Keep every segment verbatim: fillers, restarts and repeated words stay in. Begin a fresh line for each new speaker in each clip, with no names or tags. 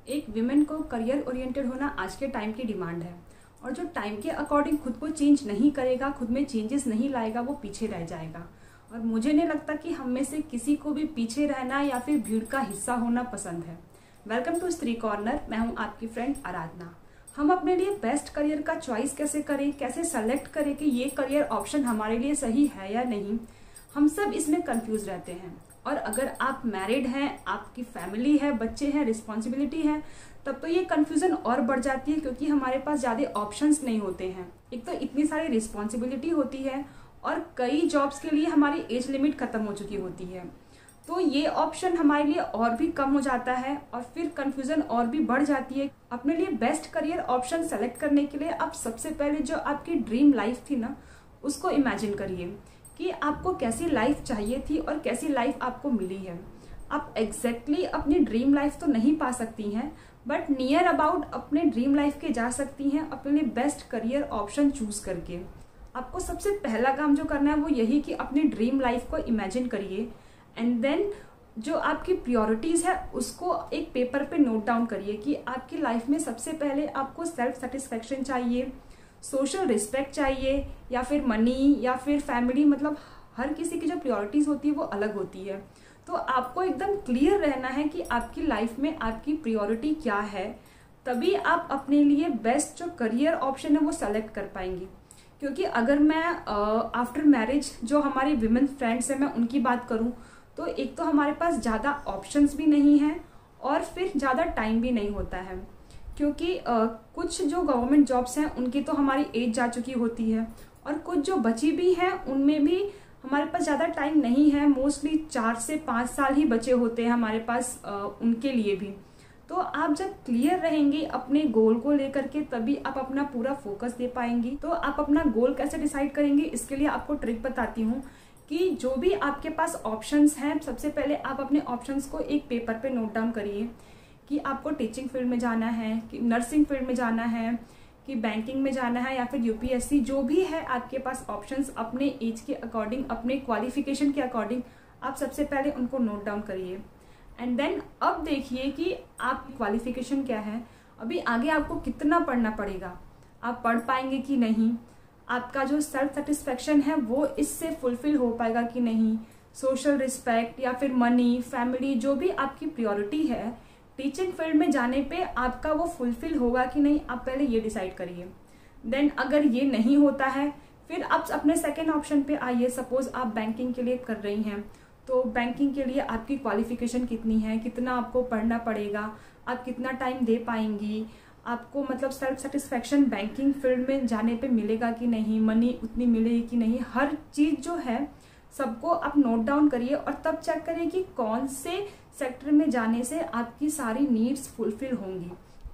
एक विमेन को career oriented होना आज के टाइम की डिमांड है और जो टाइम के अकॉर्डिंग खुद को चेंज नहीं करेगा, खुद में चेंजेस नहीं लाएगा, वो पीछे रह जाएगा। और मुझे नहीं लगता कि हम में से किसी को भी पीछे रहना या फिर भीड़ का हिस्सा होना पसंद है। Welcome to Stree corner. मैं हूं आपकी फ्रेंड आराधना। हम अपने लिए बेस्ट करियर का चॉइस कैसे करें, कैसे सेलेक्ट करें कि ये करियर ऑप्शन हमारे लिए सही है या नहीं, हम सब इसमें कंफ्यूज रहते हैं। और अगर आप मैरिड हैं, आपकी फैमिली है, बच्चे हैं, रिस्पॉन्सिबिलिटी है, तब तो ये कंफ्यूजन और बढ़ जाती है क्योंकि हमारे पास ज़्यादा ऑप्शंस नहीं होते हैं। एक तो इतनी सारी रिस्पॉन्सिबिलिटी होती है और कई जॉब्स के लिए हमारी एज लिमिट खत्म हो चुकी होती है, तो ये ऑप्शन हमारे लिए और भी कम हो जाता है और फिर कंफ्यूजन और भी बढ़ जाती है। अपने लिए बेस्ट करियर ऑप्शन सेलेक्ट करने के लिए आप सबसे पहले जो आपकी ड्रीम लाइफ थी ना, उसको इमेजिन करिए कि आपको कैसी लाइफ चाहिए थी और कैसी लाइफ आपको मिली है। आप एग्जैक्टली exactly अपनी ड्रीम लाइफ तो नहीं पा सकती हैं, बट नियर अबाउट अपने ड्रीम लाइफ के जा सकती हैं अपने लिए बेस्ट करियर ऑप्शन चूज करके। आपको सबसे पहला काम जो करना है वो यही कि अपनी ड्रीम लाइफ को इमेजिन करिए एंड देन जो आपकी प्रायोरिटीज है उसको एक पेपर पे नोट डाउन करिए कि आपकी लाइफ में सबसे पहले आपको सेल्फ सेटिस्फेक्शन चाहिए, सोशल रिस्पेक्ट चाहिए, या फिर मनी, या फिर फैमिली। मतलब हर किसी की जो प्रायोरिटीज होती है वो अलग होती है, तो आपको एकदम क्लियर रहना है कि आपकी लाइफ में आपकी प्रायोरिटी क्या है, तभी आप अपने लिए बेस्ट जो करियर ऑप्शन है वो सेलेक्ट कर पाएंगे। क्योंकि अगर मैं आफ्टर मैरिज जो हमारी विमेन फ्रेंड्स हैं मैं उनकी बात करूं तो एक तो हमारे पास ज़्यादा ऑप्शंस भी नहीं हैं और फिर ज़्यादा टाइम भी नहीं होता है, क्योंकि uh, कुछ जो गवर्नमेंट जॉब्स हैं उनकी तो हमारी एज जा चुकी होती है और कुछ जो बची भी हैं उनमें भी हमारे पास ज़्यादा टाइम नहीं है। मोस्टली चार से पाँच साल ही बचे होते हैं हमारे पास uh, उनके लिए भी। तो आप जब क्लियर रहेंगे अपने गोल को लेकर के तभी आप अपना पूरा फोकस दे पाएंगी। तो आप अपना गोल कैसे डिसाइड करेंगे, इसके लिए आपको ट्रिक बताती हूँ कि जो भी आपके पास ऑप्शंस हैं, सबसे पहले आप अपने ऑप्शंस को एक पेपर पे नोट डाउन करिए कि आपको टीचिंग फील्ड में जाना है, कि नर्सिंग फील्ड में जाना है, कि बैंकिंग में जाना है, या फिर यूपीएससी। जो भी है आपके पास ऑप्शंस अपने एज के अकॉर्डिंग, अपने क्वालिफिकेशन के अकॉर्डिंग, आप सबसे पहले उनको नोट डाउन करिए एंड देन अब देखिए कि आपकी क्वालिफिकेशन क्या है, अभी आगे आपको कितना पढ़ना पड़ेगा, आप पढ़ पाएंगे कि नहीं, आपका जो सेल्फ सेटिस्फेक्शन है वो इससे फुलफिल हो पाएगा कि नहीं, सोशल रिस्पेक्ट या फिर मनी, फैमिली, जो भी आपकी प्रायोरिटी है टीचिंग फील्ड में जाने पे आपका वो फुलफिल होगा कि नहीं, आप पहले ये डिसाइड करिए। देन अगर ये नहीं होता है फिर आप अपने सेकेंड ऑप्शन पे आइए। सपोज आप बैंकिंग के लिए कर रही हैं, तो बैंकिंग के लिए आपकी क्वालिफिकेशन कितनी है, कितना आपको पढ़ना पड़ेगा, आप कितना टाइम दे पाएंगी, आपको मतलब सेल्फ सेटिस्फेक्शन बैंकिंग फील्ड में जाने पे मिलेगा कि नहीं, मनी उतनी मिलेगी कि नहीं, हर चीज़ जो है सबको आप नोट डाउन करिए और तब चेक करिए कि कौन से सेक्टर में जाने से आपकी सारी नीड्स फुलफिल होंगी।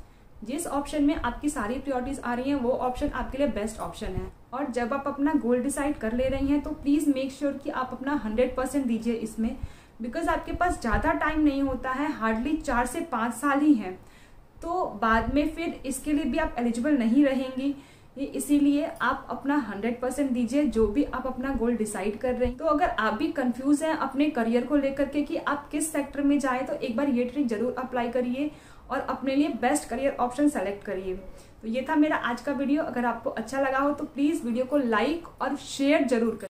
जिस ऑप्शन में आपकी सारी प्रायोरिटीज आ रही हैं वो ऑप्शन आपके लिए बेस्ट ऑप्शन है। और जब आप अपना गोल डिसाइड कर ले रही हैं तो प्लीज़ मेक श्योर कि आप अपना हंड्रेड परसेंट दीजिए इसमें, बिकॉज आपके पास ज़्यादा टाइम नहीं होता है, हार्डली चार से पाँच साल ही हैं, तो बाद में फिर इसके लिए भी आप एलिजिबल नहीं रहेंगी। इसीलिए आप अपना हंड्रेड परसेंट दीजिए जो भी आप अपना गोल डिसाइड कर रहे हैं। तो अगर आप भी कंफ्यूज हैं अपने करियर को लेकर के कि आप किस सेक्टर में जाएं, तो एक बार ये ट्रिक जरूर अप्लाई करिए और अपने लिए बेस्ट करियर ऑप्शन सेलेक्ट करिए। तो ये था मेरा आज का वीडियो। अगर आपको अच्छा लगा हो तो प्लीज वीडियो को लाइक और शेयर जरूर करिए।